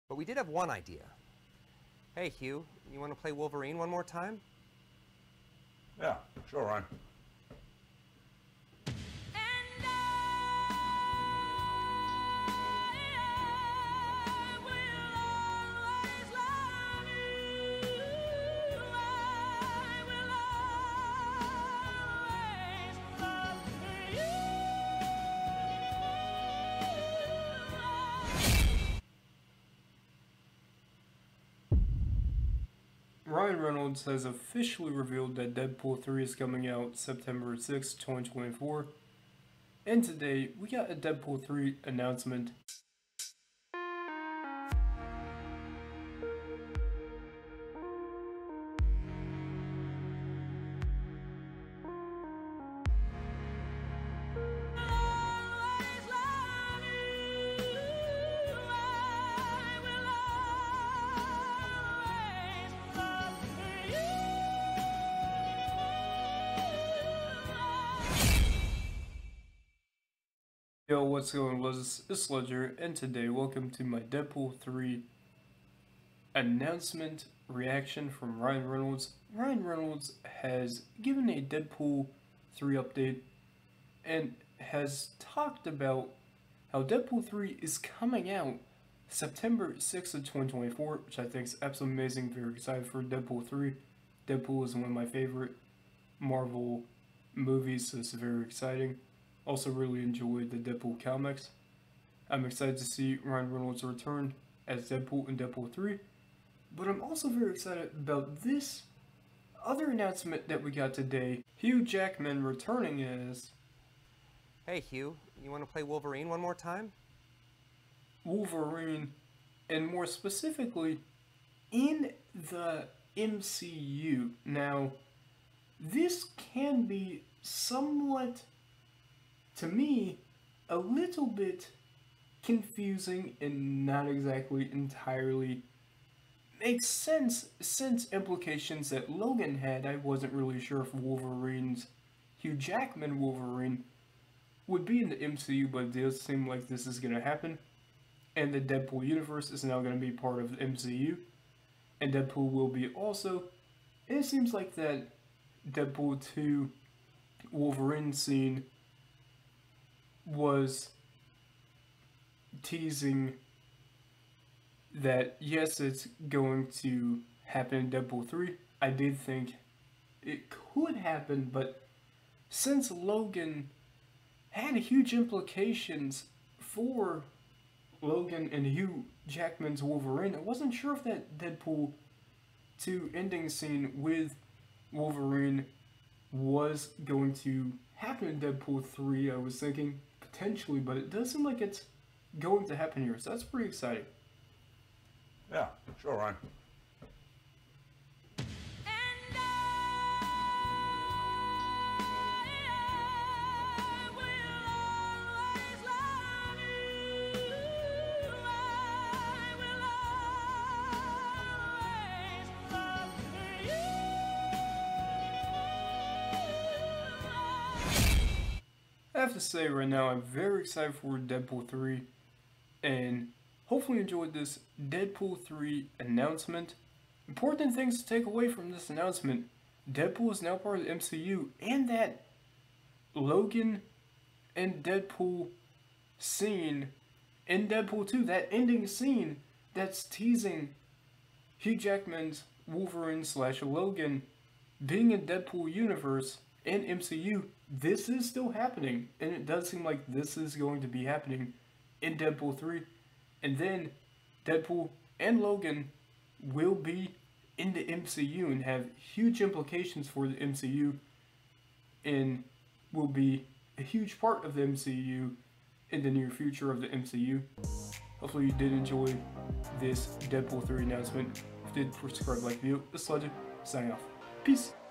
But we did have one idea. Hey, Hugh, you want to play Wolverine one more time? Yeah, sure, Ryan. Ryan Reynolds has officially revealed that Deadpool 3 is coming out September 6, 2024. And today, we got a Deadpool 3 announcement. Yo, what's going on, it's Ledger, and today, welcome to my Deadpool 3 announcement reaction from Ryan Reynolds. Ryan Reynolds has given a Deadpool 3 update and has talked about how Deadpool 3 is coming out September 6th of 2024, which I think is absolutely amazing. Very excited for Deadpool 3. Deadpool is one of my favorite Marvel movies, so it's very exciting. Also really enjoyed the Deadpool comics. I'm excited to see Ryan Reynolds return as Deadpool in Deadpool 3. But I'm also very excited about this other announcement that we got today. Hugh Jackman returning as... Hey, Hugh, you want to play Wolverine one more time? Wolverine, and more specifically, in the MCU. Now, this can be somewhat, to me, a little bit confusing and not exactly entirely makes sense, since implications that Logan had. I wasn't really sure if Hugh Jackman Wolverine would be in the MCU, but it does seem like this is going to happen. And the Deadpool universe is now going to be part of the MCU. And Deadpool will be also. And it seems like that Deadpool 2 Wolverine scene was teasing that yes, it's going to happen in Deadpool 3. I did think it could happen, but since Logan had huge implications for Logan and Hugh Jackman's Wolverine, I wasn't sure if that Deadpool 2 ending scene with Wolverine was going to happen in Deadpool 3. I was thinking potentially, but it does seem like it's going to happen here, so that's pretty exciting. Yeah, sure, Ryan. I have to say right now, I'm very excited for Deadpool 3, and hopefully enjoyed this Deadpool 3 announcement. Important things to take away from this announcement: Deadpool is now part of the MCU, and that Logan and Deadpool scene in Deadpool 2, that ending scene that's teasing Hugh Jackman's Wolverine / Logan being in Deadpool universe and MCU, this is still happening, and it does seem like this is going to be happening in Deadpool 3, and then Deadpool and Logan will be in the MCU and have huge implications for the MCU, and will be a huge part of the MCU in the near future of the MCU. Hopefully you did enjoy this Deadpool 3 announcement. If you did, subscribe, like the video. This is Legend, signing off. Peace!